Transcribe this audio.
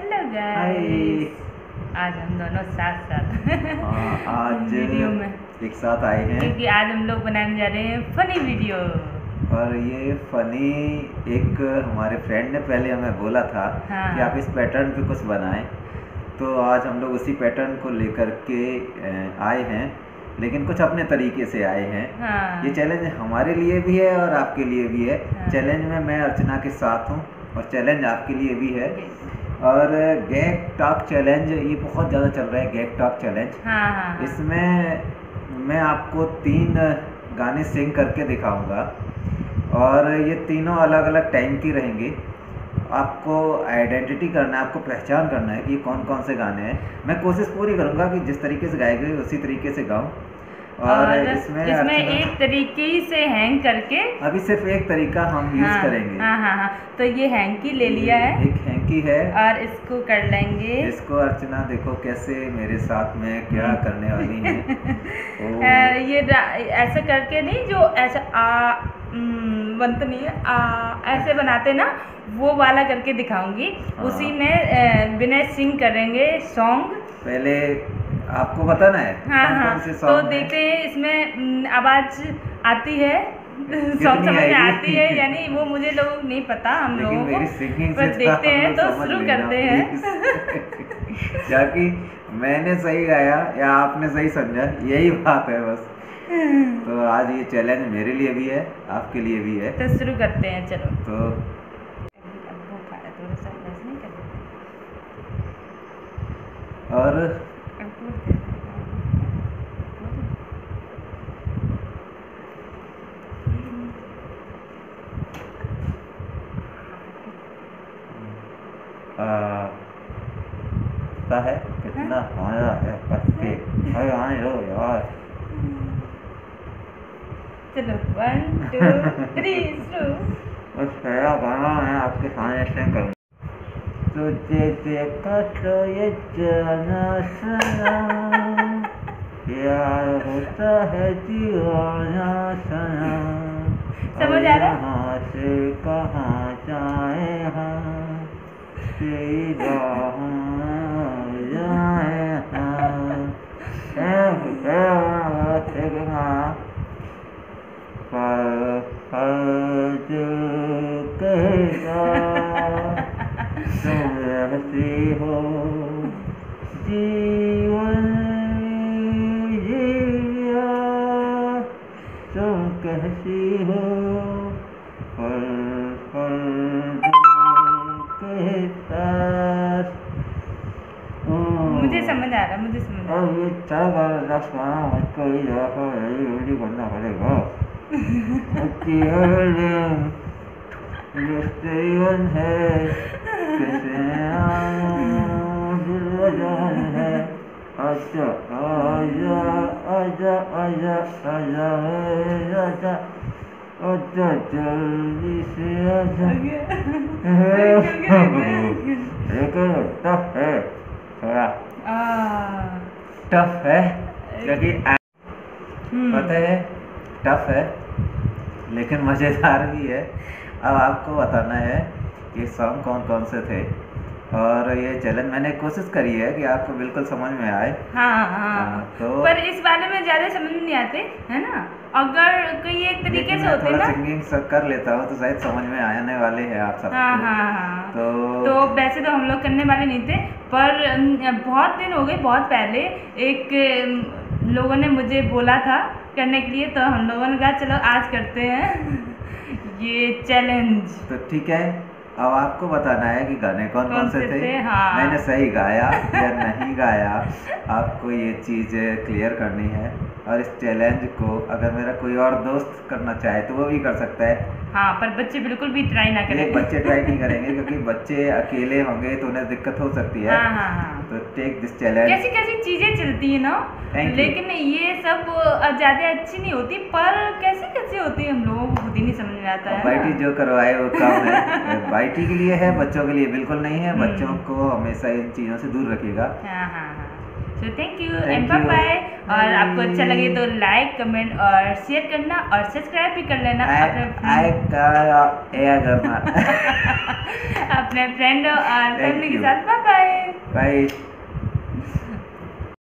Hello hi. Guys, आज हम दोनों साथ साथ आज वीडियो में, एक साथ आए हैं क्योंकि आज हम लोग बनाने जा रहे हैं फनी वीडियो। और ये फनी एक हमारे फ्रेंड ने पहले हमें बोला था कि हाँ। आप इस पैटर्न पे कुछ बनाएं, तो आज हम लोग उसी पैटर्न को लेकर के आए हैं, लेकिन कुछ अपने तरीके से आए हैं। हाँ। ये चैलेंज हमारे लिए भी है और आपके लिए भी है। हाँ। चैलेंज में मैं अर्चना के साथ हूँ और चैलेंज आपके लिए भी है। और गैग टॉक चैलेंज ये बहुत ज़्यादा चल रहा है, गैग टॉक चैलेंज। हाँ। इसमें मैं आपको 3 गाने सिंग करके दिखाऊंगा और ये तीनों अलग अलग टाइम की रहेंगे। आपको आइडेंटिटी करना है, आपको पहचान करना है कि ये कौन कौन से गाने हैं। मैं कोशिश पूरी करूंगा कि जिस तरीके से गाए गए उसी तरीके से गाऊं। और इसमें एक तरीके से हैंग करके अभी सिर्फ एक तरीका हम यूज करेंगे। हाँ। तो ये हैंकी ले लिया है, एक हैंकी है और इसको कर लेंगे। इसको अर्चना देखो कैसे मेरे साथ में क्या करने वाली है। ये ऐसा करके नहीं, जो ऐसा बनता नहीं है, ऐसे बनाते ना, वो वाला करके दिखाऊंगी। हाँ। उसी में बिना सिंग करेंगे सॉन्ग। पहले आपको बताना है हाँ। कौन से तो सॉन्ग देखते हैं इसमें आवाज आती है, सॉन्ग समझ में आती है या नहीं, वो मुझे लोग नहीं पता, हम लोगों को पर देखते हैं। तो शुरू करते हैं। जाकि मैंने सही गाया या आपने सही समझा, यही बात है बस। तो आज ये चैलेंज मेरे लिए भी है, आपके लिए भी है। तो शुरू करते हैं, चलो। तो और है कितना मजा है पत्ते। अरे आने दो यार। चलो 1 2 3 शुरू। बस पहला गाना मैं आपके सामने सिंग करूँगा। तुझे देखा तो ये जाना सनम, प्यार होता है दीवाना सनम। समझ आ रहा? यहाँ से कहाँ जाए हम, सीधा हो जीवन जिया, तुम कहती हो पल पल के साथ। मुझे समझ आ रहा, मुझे समझ आ रहा। अब ये मुझको रेडी करना पड़ेगा। जीवन है कैसे है। आजा आजा आजा आजा आजा आजा आजा जल्दी से आजा। लेकिन टफ है, थोड़ा टफ है, क्योंकि पता है टफ है लेकिन मज़ेदार भी है। अब आपको बताना है ये सॉन्ग कौन कौन से थे, और ये चैलेंज मैंने कोशिश करी है कि आपको बिल्कुल समझ में आए। हाँ। तो पर इस बारे में ज़्यादा समझ नहीं आते, है ना? अगर कोई एक तरीके से होते ना, सिंगिंग कर लेता हूँ तो शायद समझ में आने वाले हैं आप सबको। हाँ। तो वैसे तो हम लोग करने वाले नहीं थे, पर बहुत दिन हो गए, बहुत पहले एक लोगों ने मुझे बोला था करने के लिए, तो हम लोगों ने कहा चलो आज करते हैं ये चैलेंज। तो ठीक है, अब आपको बताना है कि गाने कौन कौन से थे। हाँ। मैंने सही गाया या नहीं गाया, आपको ये चीज़ क्लियर करनी है। और इस चैलेंज को अगर मेरा कोई और दोस्त करना चाहे तो वो भी कर सकता है। हाँ, पर बच्चे बिल्कुल भी ट्राई ना करें। बच्चे ट्राई नहीं करेंगे क्योंकि बच्चे अकेले होंगे तो उन्हें दिक्कत हो सकती है। हाँ। तो टेक दिस चैलेंज। कैसी कैसी चीज़ें चलती है ना, लेकिन ये सब ज़्यादा अच्छी नहीं होती, पर कैसी कैसी होती है हम लोगों को खुद ही नहीं समझ में आता है। बाइटी जो करवाए वो काम है, बाइटी के लिए है, बच्चों के लिए बिल्कुल नहीं है। बच्चों को हमेशा इन चीज़ों से दूर रखिएगा। हाँ। तो thank you and bye bye. और आपको अच्छा लगे तो लाइक, कमेंट और शेयर करना, और सब्सक्राइब भी कर लेना अपने फ्रेंड और फैमिली के साथ। Bye bye. बाय।